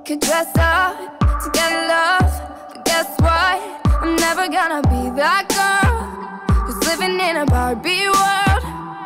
could dress up to get love, but guess what? I'm never gonna be that girl who's living in a Barbie world.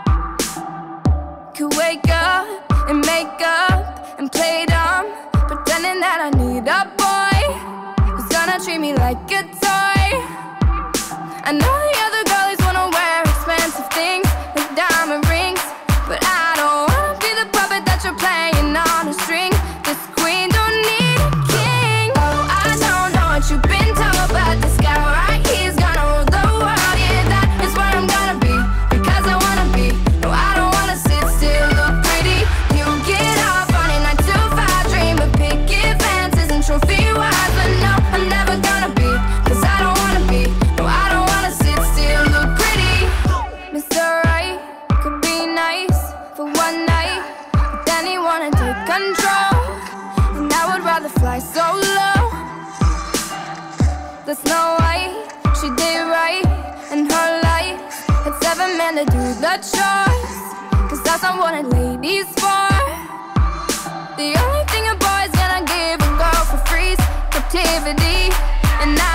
Could wake up and make up and play dumb, pretending that I need a boy who's gonna treat me like a toy. I know the other girlies wanna wear expensive things like diamond rings, but I don't wanna be the puppet that you're playing on a string. This queen don't need a king. Oh, I don't know what you've been told, but this guy right here's gonna rule the world. Yeah, that is what I'm gonna be, because I wanna be. No, I don't wanna sit still, look pretty. You get off on a 9 to 5 dream of picket fences and trophy wives, but no, I'm never gonna be, cause I don't wanna be. No, I don't wanna sit still, look pretty. Mr. Right could be nice for one night, but then he wanna take control, and I would rather fly solo. The Snow White, she did right in her life, had 7 men to do the chores, cause that's not what a lady's for. The only thing a boy's gonna give a girl for free is captivity, and I